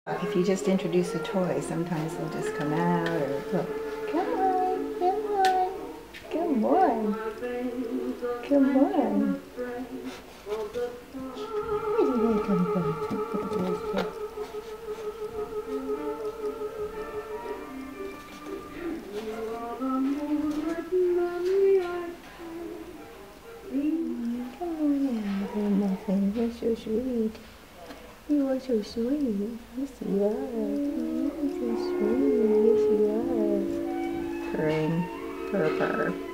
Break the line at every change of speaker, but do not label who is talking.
If you just introduce a toy, sometimes they'll just come out or look. Come on, come on, come on, come on. Where did they come from? Nothing. You're so sweet. You are so sweet. Yes, you are. You're so sweet. Yes, you are. Purring. Purr, purr.